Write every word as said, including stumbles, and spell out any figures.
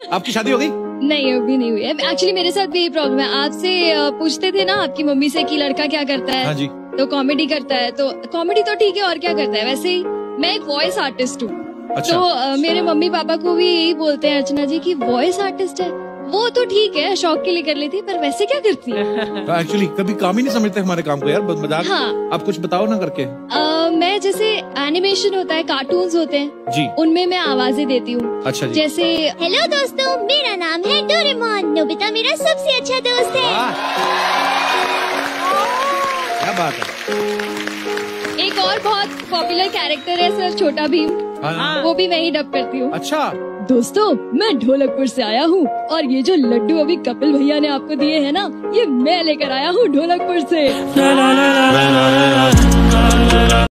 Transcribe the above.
आपकी शादी हो गई? नहीं, अभी नहीं हुई है। एक्चुअली मेरे साथ भी यही प्रॉब्लम है। आपसे पूछते थे ना आपकी मम्मी से कि लड़का क्या करता है? हाँ जी। तो कॉमेडी करता है। तो कॉमेडी तो ठीक है, और क्या करता है? वैसे ही मैं एक वॉइस आर्टिस्ट हूँ। अच्छा। तो uh, मेरे मम्मी पापा को भी यही बोलते हैं अर्चना जी की वॉइस आर्टिस्ट है। वो तो ठीक है, शौक के लिए कर लेती है, पर वैसे क्या करती है? एक्चुअली कभी काम ही नहीं समझते हमारे काम को यार, मजाक। हाँ। आप कुछ बताओ ना करके। uh, मैं जैसे एनिमेशन होता है, कार्टून्स होते हैं जी, उनमें मैं आवाजें देती हूँ। अच्छा जी। जैसे हेलो दोस्तों, मेरा नाम है डोरेमोन, नोबिता मेरा सबसे अच्छा दोस्त है। क्या बात है। एक और बहुत पॉपुलर कैरेक्टर है सर, छोटा भीम। हाँ। वो भी मैं ही डब करती हूँ। अच्छा। दोस्तों, मैं ढोलकपुर से आया हूँ और ये जो लड्डू अभी कपिल भैया ने आपको दिए हैं ना, ये मैं लेकर आया हूँ ढोलकपुर से।